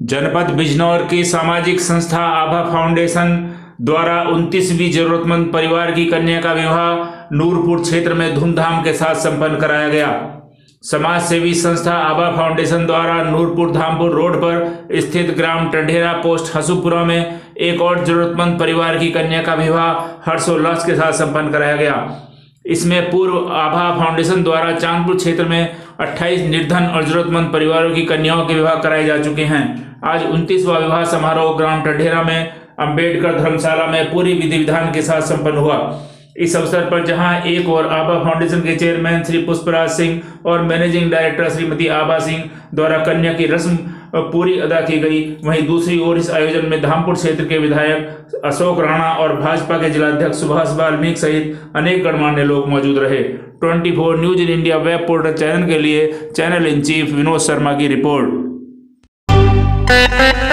जनपद बिजनौर की सामाजिक संस्था आभा फाउंडेशन द्वारा 29वीं जरूरतमंद परिवार की कन्या का विवाह नूरपुर क्षेत्र में धूमधाम के साथ संपन्न कराया गया। समाज सेवी संस्था आभा फाउंडेशन द्वारा नूरपुर धामपुर रोड पर स्थित ग्राम टंडेरा पोस्ट हसूपुरा में एक और जरूरतमंद परिवार की कन्या का विवाह हर्षोल्लास के साथ संपन्न कराया गया। इसमें पूर्व आभा फाउंडेशन द्वारा चांदपुर क्षेत्र में 28 निर्धन और जरूरतमंद परिवारों की कन्याओं के विवाह कराए जा चुके हैं। आज 29वां विवाह समारोह ग्राम टंडेरा में अंबेडकर धर्मशाला में पूरी विधि विधान के साथ संपन्न हुआ। इस अवसर पर जहां एक और आभा फाउंडेशन के चेयरमैन श्री पुष्पराज सिंह और मैनेजिंग डायरेक्टर श्रीमती आभा सिंह द्वारा कन्या की रस्म पूरी अदा की गई, वहीं दूसरी ओर इस आयोजन में धामपुर क्षेत्र के विधायक अशोक राणा और भाजपा के जिलाध्यक्ष सुभाष वाल्मीकि सहित अनेक गणमान्य लोग मौजूद रहे। 24 news in India web portal channel के लिए channel in chief Vinod Sharma की रिपोर्ट।